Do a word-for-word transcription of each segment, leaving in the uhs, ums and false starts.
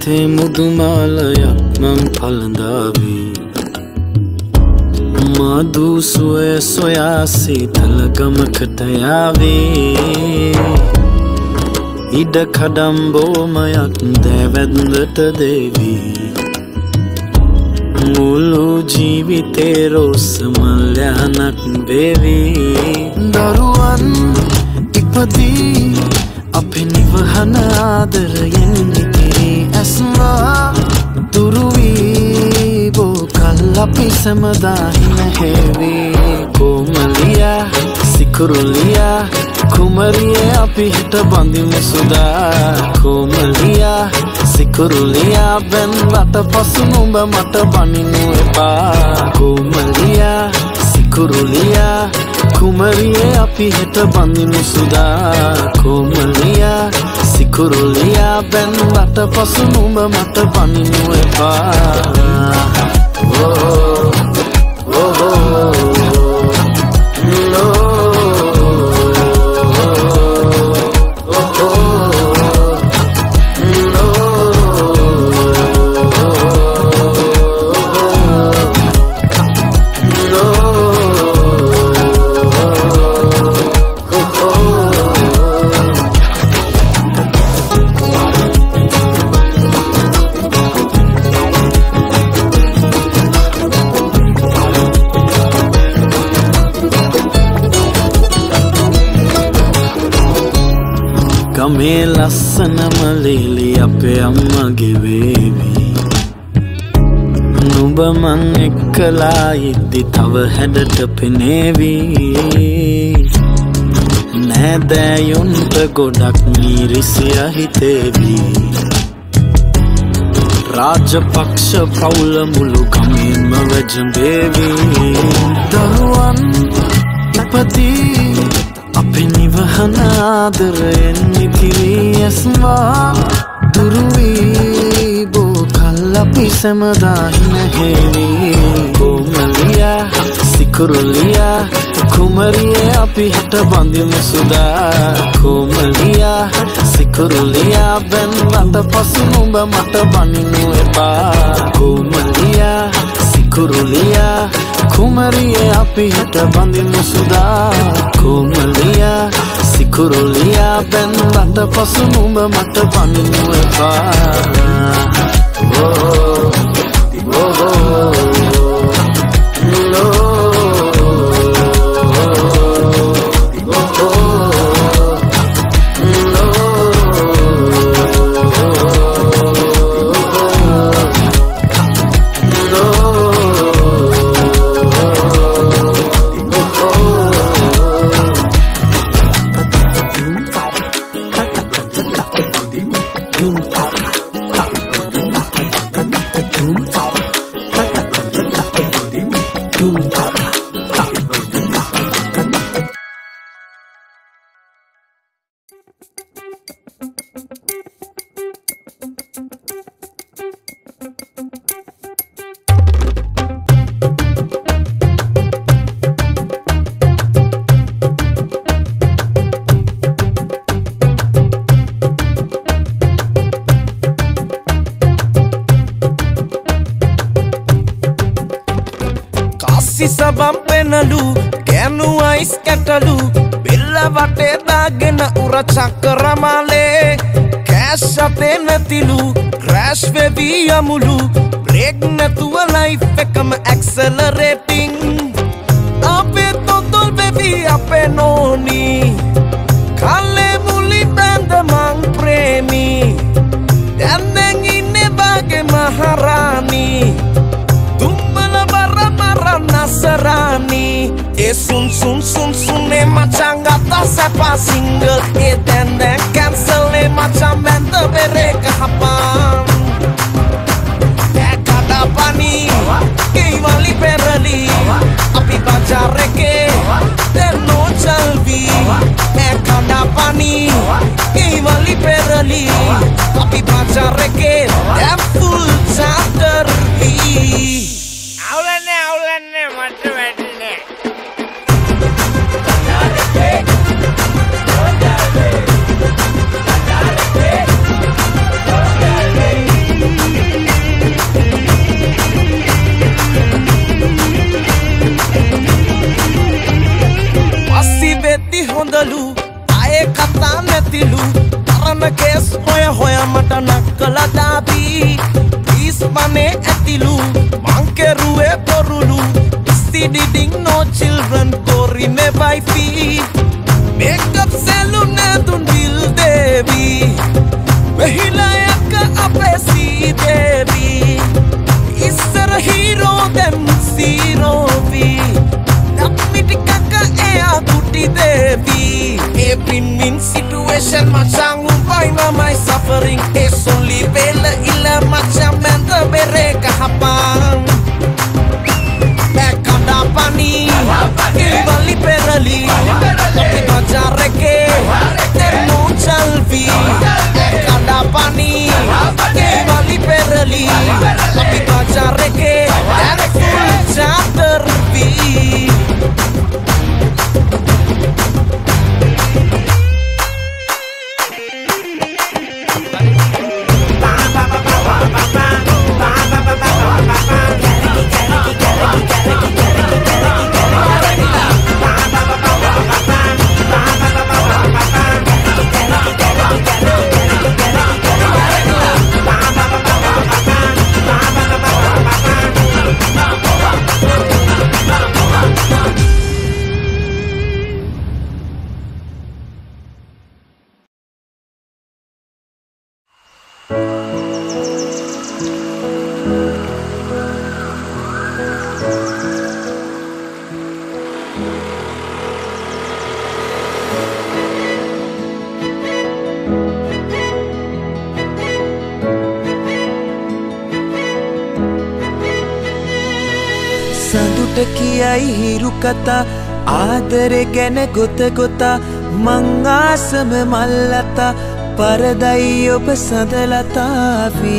අතේ මුදුමාලයක් මං පළඳාවී මధు සුවය සොයා සීතල ගමකට යාවී ඉඩ කඩම් බෝමයක් දැවැන්දට දේවී මුළු ජීවිතේ රෝස මල්යනක් වේවී දරුවන් ඉපදී අපේ නිවහන ආදරයෙන් ඉතිරි ඇස්වා දුරුවී බෝකල් අපි සැමදා හිනහෙවී කොමලියා සිකුරුලියා කුමරියේ අපි හිට බඳිමු සුදා කොමලියා සිකුරුලියා බැන්ලට පසු නුඹ මට බනිනු එපා කොමලියා සිකුරුලියා කුමරියේ අපි හිට බඳිමු සුදා කොමලියා සිකුරුලියා බැන්ලට පසු නුඹ මට බනිනු එපා oh, oh, oh, no. ගමේ ලස්සනම ලීලි අපේ අම්මගේ වේවි නුඹ මං එක්කලා ඉද්දි තව හැඩට පෙනේවි නෑදෑයොන්ට ගොඩක් මිරිසිය හිතේවි රාජපක්ෂ පවුල මුළු ගමේම වැජඹේවි දරුවන් ඉපදී අපේ නිවහන ආදරයෙන් ඉතිරි ඇස්වා දුරුවී බෝකල් අපි සැමදා හිනහෙවී කොමලියා සිකුරුලියා කුමරියේ අපි හිට බඳිමු සුදා කොමලියා සිකුරුලියා බැන්ලට පසු නුඹ මට බනිනු එපා කොමලියා සිකුරුලියා කුමරියේ අපි හිට බඳිමු සුදා කොමලියා සිකුරුලියා බැන්ලට පසු නුඹ මට බනිනු එපා oh, oh, oh, no. Sabam penalu kenu ais katalu billa vate dagena ura chakramale cash ate natilu crash vevi amulu brake natuwa life ekam accelerating ape totol vevi ape noni kale muli band mang premi daneng inne bage maharani Nasarani eh sun sun sun sun eh macam gata sepa single eh dan dan cancel eh macam benda bere kahapan eh kata pani kei wali perali api baca reke dan no chalvi eh kata pani kei wali perali api baca reke dan full chapter Aulane aulane mata vedine Thank you. Ismane atilu mankeruwe porulu Diding no children korine wifey Makeup salon adun dil devi Vehilayaka apesi devi Isara hero dem zero vi Nakmitikaka ea duty devi A win-win situation macam umpai mamai suffering Es only bela ila macam menta bere kahapang Pani Bali perali Tapi bajar ke Termo chalvi Kada pani Bali perali Tapi bajar ke And full chapter V කියයි හිරු කතා ආදරේ ගැන ගොත ගොතා මං ආසම මල්ලතා පරදයි ඔබ සඳලතාවි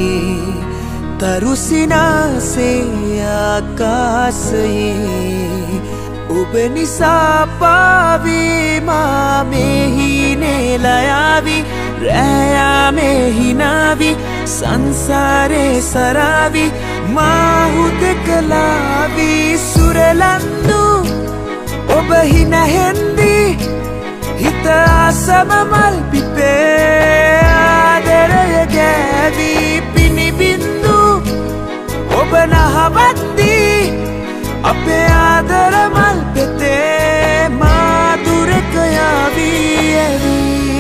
තරුසිනාසේ ආකාශයේ ඔබ නිසා පාවි මා මෙහි නෙලයාවි රැයා මෙහි නාවි සංසාරේ සරාවි මාහුදකලාවි සුරලන්දු ඔබ හින හෙන්දි හිත ආසම මල් පිපේ ආදරය ගෑවි පිනිබින්දු ඔබ නහවද්දි අපේ ආදර මල් පෙතේ මාදුරක යාවි ඇවි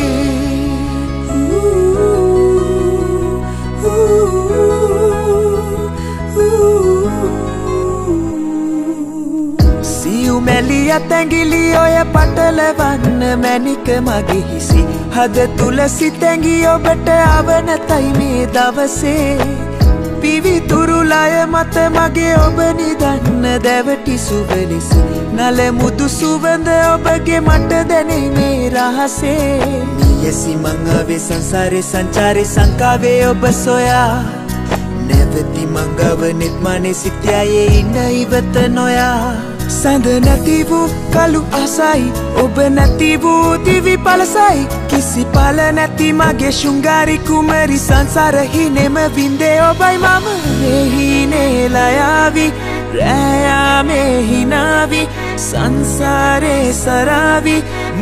මැලිය තැඟිලි ඔය පටලවන්න මැනික මගේ හිසි හද තුල සිතැඟි ඔබට අවනතයි මේ දවසේ පිවිතුරු ලය මත මගේ ඔබ නිදන්න දැවටි සුව ලෙස නලමුදු සුවඳ ඔබගේ මට දැනේ මේ රහසේ නියසි මං ආවේ සංසාරේ සංචාරේ සංකාවේ ඔබ සොයා නැවති මංගව නිත්මනේ සිටයේ ඉන්න ඉවත නොයා සඳ නැති වූ කළු අසයි ඔබ නැති වූ දිවි පලසයි කිසි පල නැති මගේ ශුංගාරි කුමරි සංසාර හිනෙම වින්දේ ඔබයි මම මෙහි නෙලයාවි රැයා මෙහි නාවි සංසාරේ සරාවි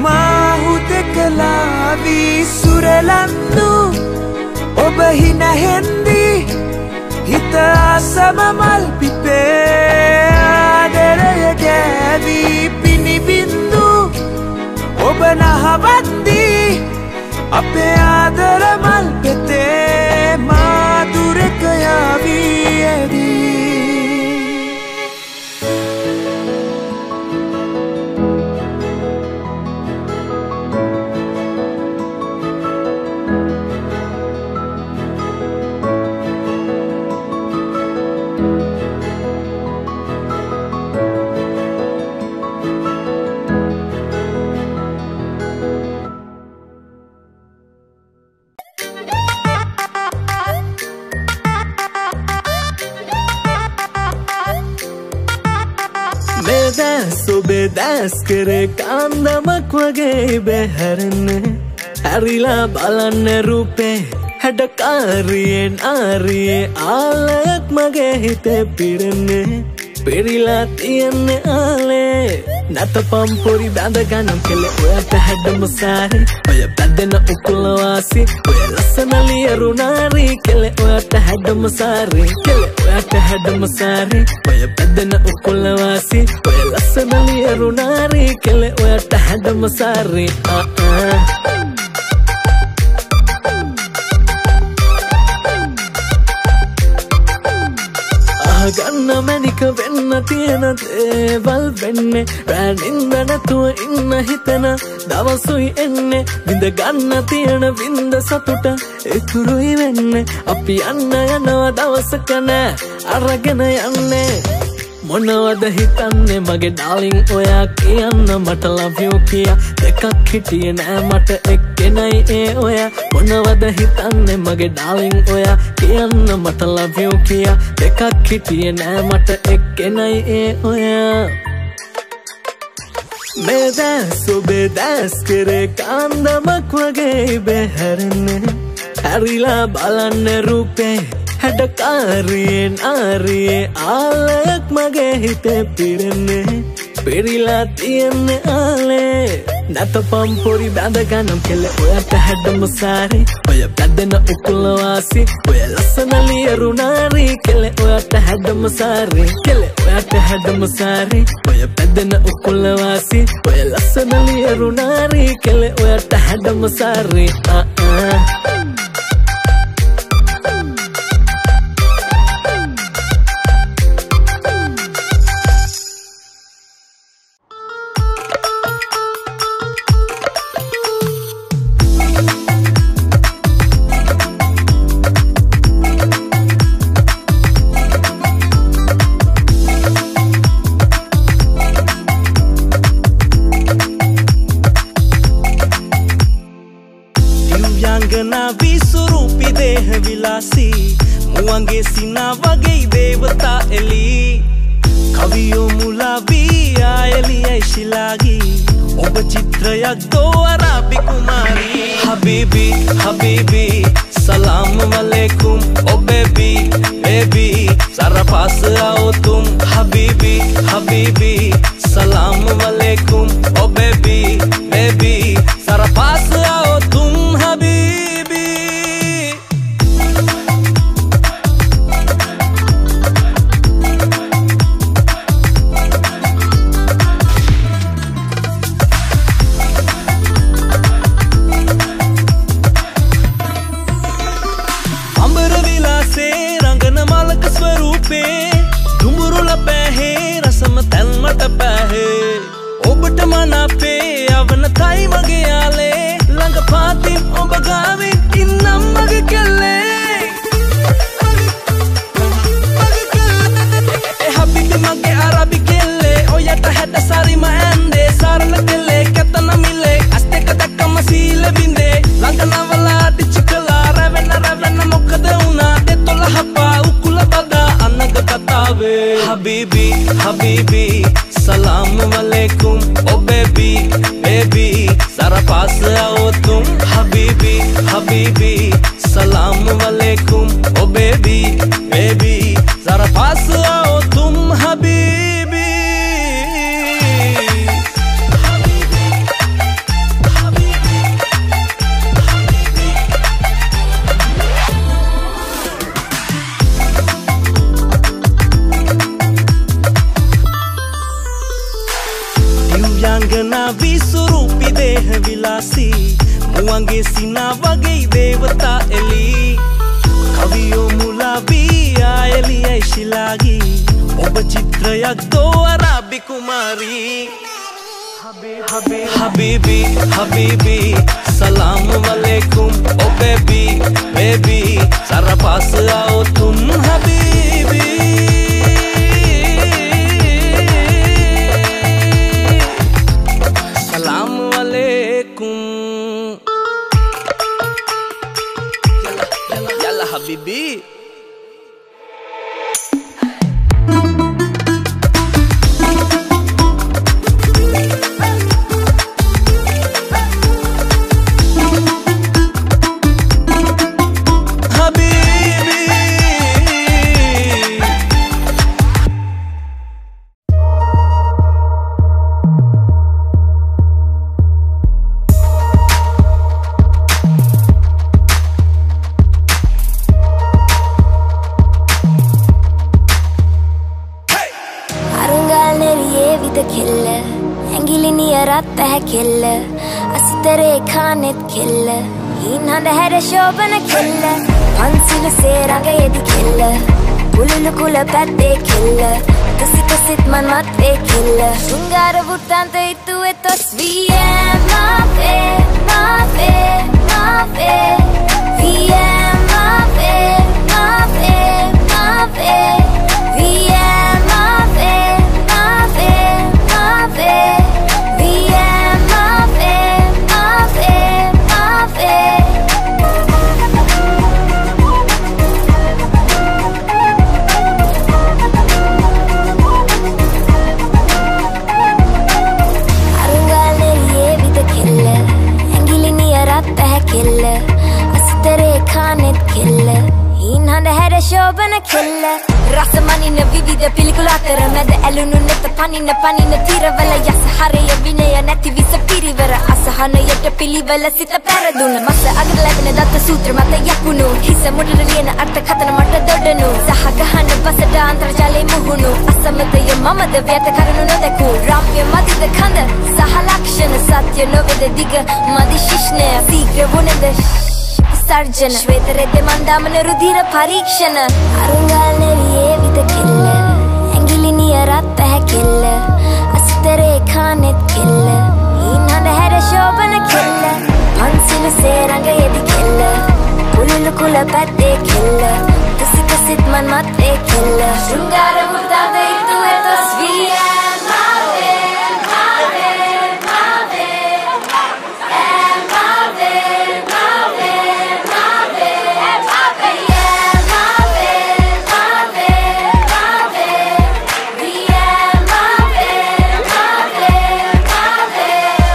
මාහුදකලාවි සුරලන්දු ඔබ හින හෙන්දි හිත ආසම මල් පිපේ ආදරය ගෑවි පිනිබින්දු ඔබ නහවද්දි අපේ ආදර මල් පෙතේ මාදුරක යාවි ඇදී බෙදස් කරේ කාන්දමක් වගේ බැහැරෙන්න ඇරිලා බලන්න රූපේ හැඩකාරියෙන් ආරියේ ආලයක් මගේ හිතේ පිරෙන්නේ පෙරිලා තියන්නේ ආලේ නැතපම් පොරි බැඳ ගනම් කෙලේ ඔයාට හැඩම සාරි ඔය බැඳෙන උකුල වාසි ඔය ලස්සන ලියරුණාරි කෙලේ ඔයාට හැඩම සාරි කෙලේ ඔයාට හැඩම සාරි ඔය බැඳෙන උකුල වාසි ඔය ලස්සන ලියරුණාරි කෙලේ ඔයාට හැඩම සාරි ආ ආ ගන්න මැනික වෙන්න තියෙන දේවල් වෙන්නේ රැනින්ද නැතුව ඉන්න හිතෙන දවසුයි එන්නේ විඳ ගන්න තියෙන විඳ සතුට ඉතුරුයි වෙන්නේ අපි යන්න යනවා දවසක නෑ අරගෙන යන්නේ මොනවද හිතන්නේ මගේ ඩාලින් ඔයා කියන්න මට love you කියා දෙකක් හිටියේ නෑ මට එක්කෙනයි ඒ ඔයා මොනවද හිතන්නේ මගේ ඩාලින් ඔයා කියන්න මට love you කියා දෙකක් හිටියේ නෑ මට එක්කෙනයි ඒ ඔයා මේ දැස් ඔබේ දැස් කෙරේ කාන්දමක් වගේ බැහැරෙන්නේ හැරිලා බලන්න රූපේ හැඩකාරියේ නාරියේ ආලයක් මගේ හිතේ පිරෙන්නේ පෙරිලා තියන්නේ ආලේ නැතපම් පොරි බැඳ ගනම් කෙලේ ඔයාට හැඩම සාරි ඔය බැඳෙන උකුල වාසි ඔය ලස්සන ලියරුණාරි කෙලේ ඔයාට හැඩම සාරි කෙලේ ඔයාට හැඩම සාරි ඔය බැඳෙන උකුල වාසි ඔය ලස්සන ලියරුණාරි කෙලේ ඔයාට හැඩම සාරි ආ ආ මුවන්ගේ සිනා වගේ දේවතා එලි කවියෝ මුලාවී ආයලියයි ශිලාගී ඔබ චිත්‍රයක් දෝ අරාබි කුමාරී හබීබි හබීබි සලාම් වලේකුම් ඕ බේබි බේබි සරා පාස් आओ तुम हबीबी हबीबी सलाम वालेकुम ओ बेबी बेबी सरा पास आओ तुम हबीबी अंबर विलासे रंगन मालक स्वरूपे दुमुरु लपहे रसम तन्मट पहे ओबट मनापे अवन थाई मगे आले लंग फातिम ओब गावे इन्नम मग केले ए हबीबी मगे अरबी केले ओ यट हेड सारी मांदे सारन केले कतन मिले अस्ते कदक मसीले बिंदे लंग नवला डिचकला रवेन रवेन मोकद उना ते तोला हपा उकुला बदा अनग कतावे हबीबी हबीबी सलाम वालेकुम ओ बेबी बेबी सारा पास आओ तुम हबीबी हबीबी सलाम वालेकुम ओ बेबी बेबी सारा पास आओ तुम हबीबी दिव्यांगना विस्वरूपी देह विलासी मुआंगे सीना वगे देवता एली कवियो मुलावी आयली ऐशिलागी ओब चित्रයක් दो अरबी कुमारी हबीबी हबीबी सलाम वालेकुम ओ बेबी बेबी सारा पास आओ तुम हबीबी सलाम वालेकुम यल्ला यल्ला हबीबी हबीबी ratta hai killa asitere khanet killa inhanda hara shobana killa pansilu se ranga yedi killa ululu kula patte killa kasi kasit man mat e killa shungara vuttanta itu etos we am mave mave mave we am mave mave mave we am mave mave mave we am mave mave mave killa asitere khanet killa inhanda hara shobana killa rasamanina vivida pilikula athara meda alunu neta panina panina thiravala yasahariya vinaya nathi visa pirivara asahana yata pilivala sita paraduna masa agalagana datta sutra mata yakunu hisa mudala liyana artha khatana mata dodanu sahagahana basada antarjale muhunu asamadaya mamada vyata karanu nodaku ramya madida khanda sahalakshana satya noveda diga madi shishne sigra vunenda sarjana shwetarede mandamana rudhira parikshana arungalneriye vida killa angiliniya ratta hai killa asitere khanet killa inhanda hara shobana killa pansilu se ranga yedi killa ululu kula patte killa kasi kasit man mat e killa shungara muttanda itu etos we am mave mave mave am mave mave mave mave yeah mave mave mave we am mave mave mave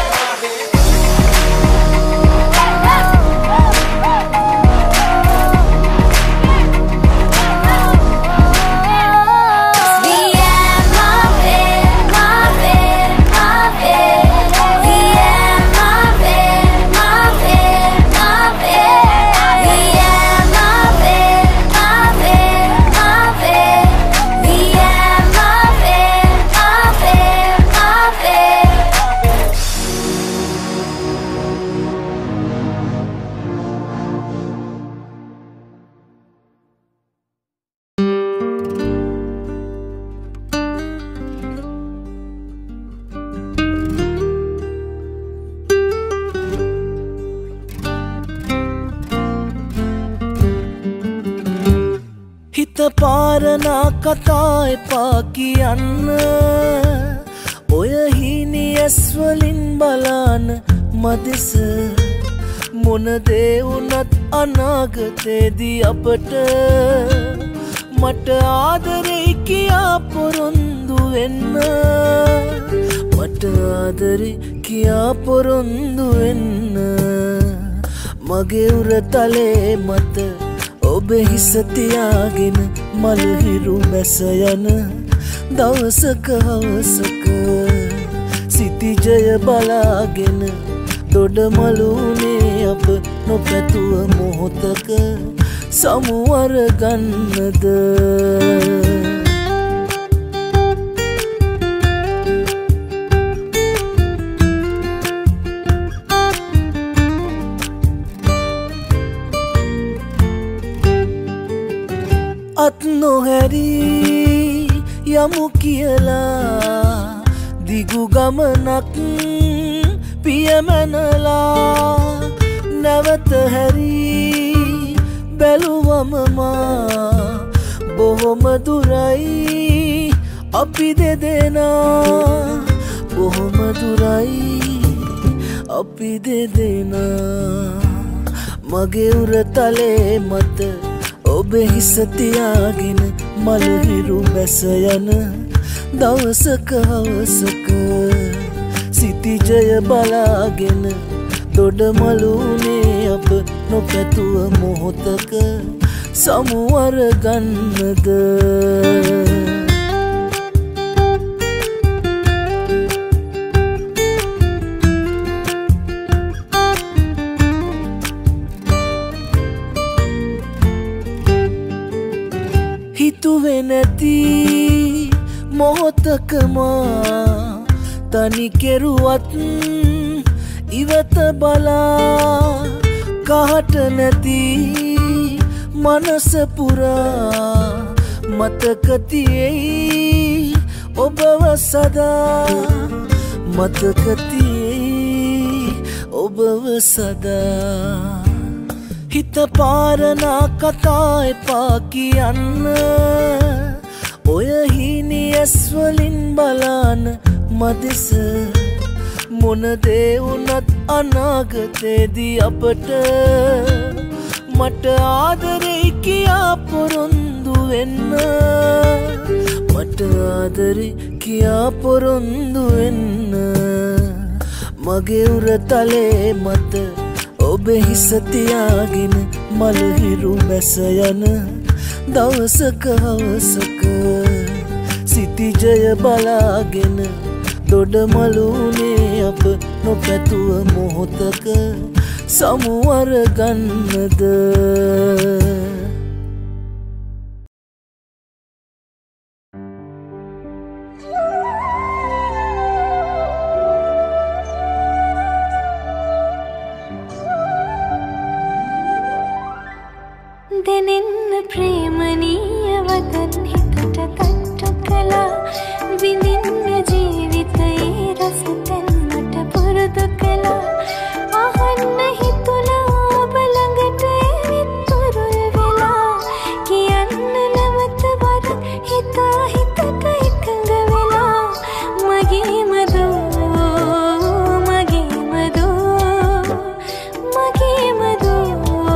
හිත පාරනා කතා එපා කියන්න ඔය හීනි ඇස් වලින් බලන මදෙස මොන දේ වුණත් අනාගතේදී අපට මට ආදරේ කියා පොරොන්දු වෙන්න මට ආදරේ කියා පොරොන්දු වෙන්න මගේ උරතලේ මත ඔබ හිස තියාගෙන මල්හිරු මැස යන දවසක හවසක සිතිජය බලාගෙන දොඩමලුනේ අප නොපැතුව මොහොතක සමුවර ගන්නද අත් නොහැරී යමු කියලා දිගු ගමනක් පියමැනලා නැවත හැරී බැලුවම මා බොහොම දුරයි අපි දෙදෙනා බොහොම දුරයි අපි දෙදෙනා මගේ උරතලේ මත ඔබ හිස තියාගෙන මල්හිරු මැස යන දවසක හවසක සිතිජය බලාගෙන දොඩමලුනේ අප නොපැතුව මොහොතක සමුවර ගන්නද හිතුවේ නැති මොහොතක මා තනි කෙරුවත් ඉවත බලා කහට නැති මනස පුරා මතක තියෙයි ඔබව සදා මතක තියෙයි ඔබව සදා හිත පාරනා කතා එපා කියන්න ඔය හීනියස් වලින් බලන්න මදෙස මොන දේ වුණත් අනාගතේදී අපට මට ආදරේ කියා පොරොන්දු වෙන්න මට ආදරේ කියා පොරොන්දු වෙන්න මගේ උරතලේ මත ඔබ හිස තියාගෙන මලහිරු බැස යන දවසක හවසක සිටිජය බලාගෙන දොඩමලුනේ අප නොපැතුව මොහොතක සමුවර ගන්නද දෙනෙන්න ප්‍රේමනීය වදන් හිතට තට්ටු කළා විඳින්න ජීවිතයේ රස දැන්මට පුරුදු කළා අහන්න හිතුණා ඔබ ළඟට ඇවිත් තුරුල් වෙලා කියන්න නැවත වරක් හිතා හිතක එකඟ වෙලා මගේම දෝ මගේම දෝ මගේම දෝ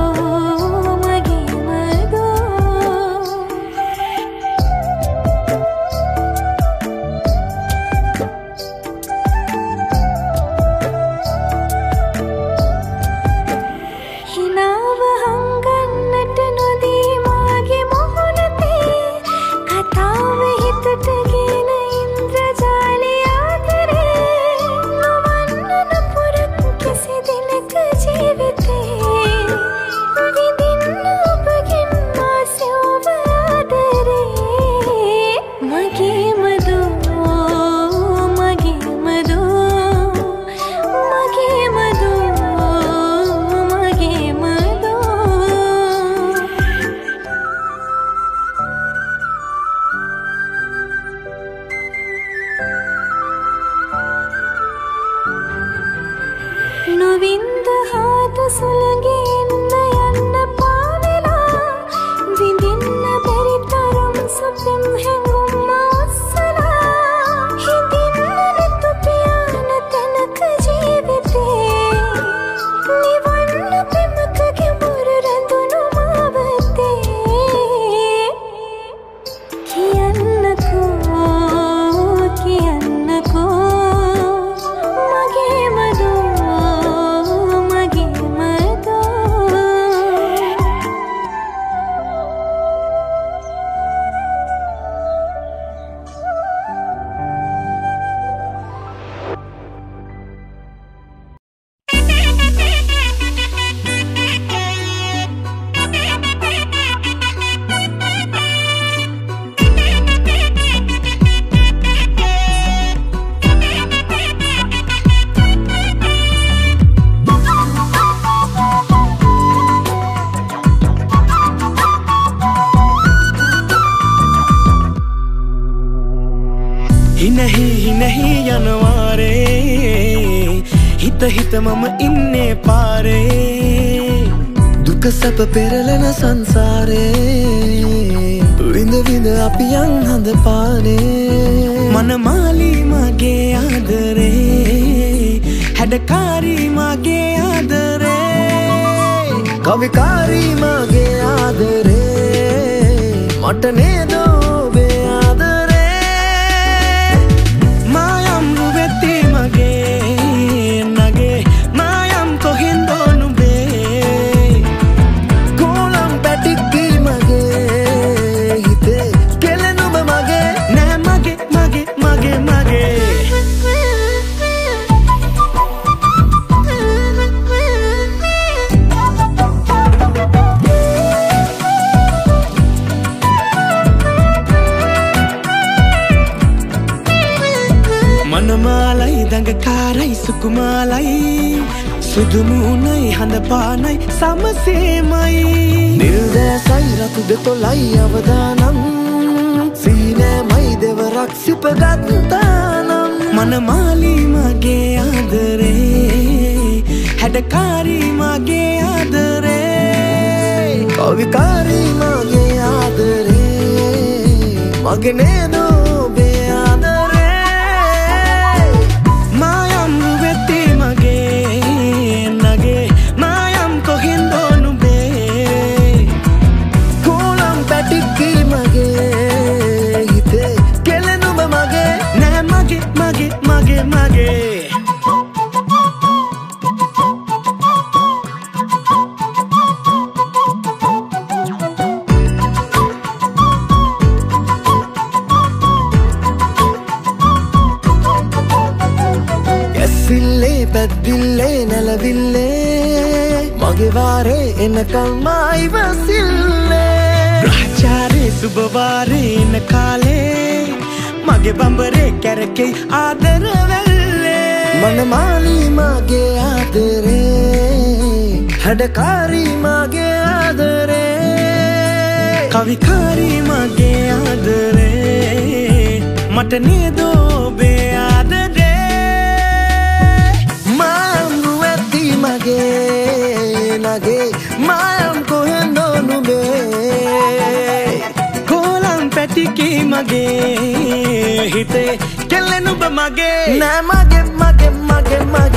මම ඉන්නේ පාරේ දුක සැප පෙරලෙන සංසාරේ විඳ විඳ අපි යන් හඳ පානේ මනමාලී මගේ ආදරේ හැඩකාරී මගේ ආදරේ කවිකාරී මගේ ආදරේ මට නේද ඔබේ ආදරේ මායම් රුවෙති මගේ We'll be right back. සුකුමාලයි සුදුමුණයි හඳ පානයි සමසේමයි නිල්දෑසයි රතු දෙතොලයි අවදානම් සීනෑමයි දෙවරක් සිපගත්තානම් මනමාලි මගේ ආදරේ හැඩකාරී මගේ ආදරේ කවිකාරී මගේ ආදරේ මගේ නේදෝ ඔබේ ආදරේ මායම් වෙති මගේ නගේ මායම් කොහෙන්දෝ නුඹේ කෝලම් පැටික්කි මගේ හිතේ කෙලෙනුඹ මගේ නෑ මගේ මගේ මගේ මගේ පැද්දිල්ලේ නැලවිල්ලේ මගේ වාරේ එනකල් මායිවසිල්ලේ ප්‍රාචාරේ සුබවාරේ එන කාලේ මගේ බඹරේ කැරකෙයි ආදර වැල්ලේ මනමාලි මගේ ආදරේ හැඩකාරී මගේ ආදරේ කවිකාරී මගේ ආදරේ මට නේදෝ ඔබේ ආදරේ මගේ නගේ මායම් කොහෙන්දෝ නුඹේ කෝලම් පැටිකී මගේ හිතේ කෙල්ලෙනුඹ මගේ නෑ මගේ මගේ මගේ මගේ